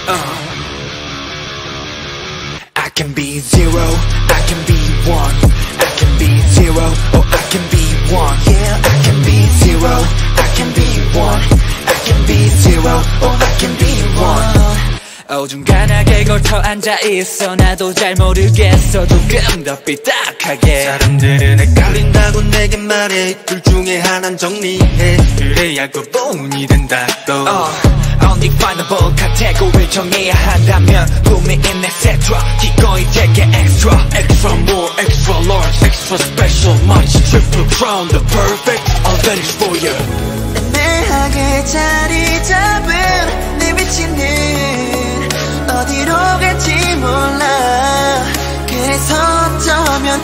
I can be zero, I can be one. I can be zero, or I can be one. Yeah, I can be zero, I can be one. I can be zero, or I can be one. 어중간하게 걸터 앉아있어. 나도 잘 모르겠어. 조금 더 삐딱하게. 사람들은 헷갈린다고 내게 말해. 둘 중에 하나는 정리해. 그래야 구분이 된다고. Undefinable 카테고리를 정해야 한다면 꿈이인 etc. 기꺼이 되게 extra. Extra more, extra large, extra special much. Triple crown, the perfect, all that is for you. 애매하게 자리 잡은 내 위치는 어디로 갈지 몰라. 그래서 어쩌면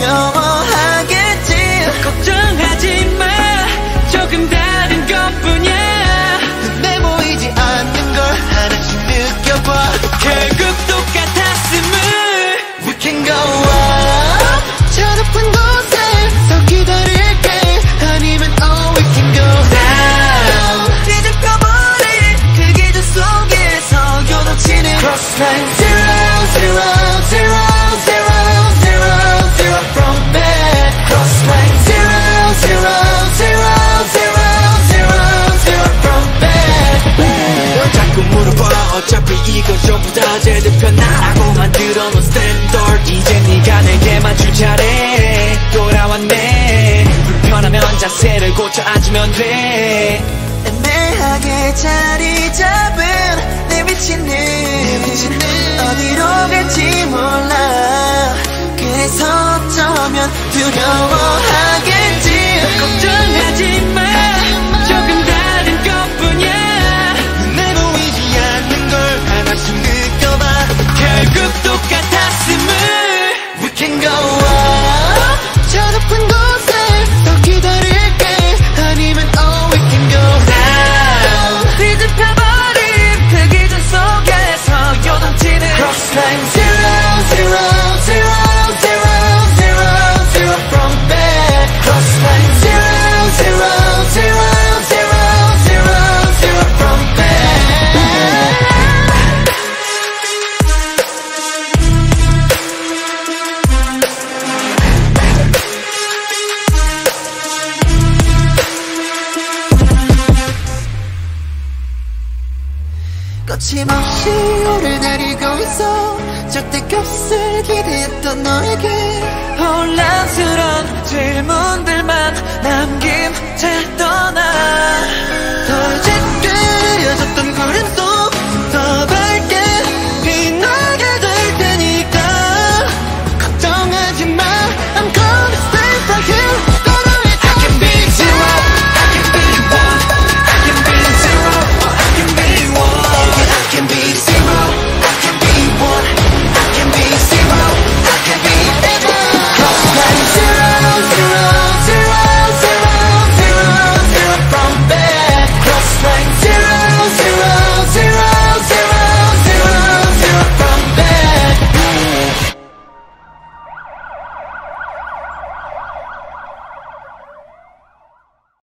두려워하겠지. 걱정하지 마, 조금 다른 것뿐이야. 눈에 보이지 않는 걸 하나씩 느껴봐. 결국 똑같았음을. We can go up. 저 높은 곳에 더 기다릴게. 아니면 oh we can go down. 뒤집혀버린 그 기준 속에서 요동치는 crossline. Zero, zero, zero, zero, zero, zero from bed. Crossline. Zero, zero, zero, zero, zero, zero from bed. 자꾸 물어봐. 어차피 이건 전부 다 제대로 나라고 만들어놓은 스탠더드. 이제 네가 내게 맞출 차례. 돌아왔네. 불편하면 자세를 고쳐 앉으면 돼. 애매하게 자리 잡은 내 위치는 어디로 갈지 몰라. 그래서 어쩌면 두려워하겠지. 걱정하지 마, 조금 다른 것뿐이야. 눈에 보이지 않는 걸 하나씩 느껴봐. 결국 똑같았음을. We can go up. 저 높은 곳에 더 기다릴게. 아니면 oh we can go down. 뒤집혀버린 그 기준 속에서 요동치는 crossline. Zero, zero, zero, zero, zero, zero from bed. Crossline. Zero, zero, zero, zero, zero, zero from bed. 거침없이 오르내리고 있어. 절대 값을 기대했던 너에게 혼란스러운 질문들만 남긴 채 떠나.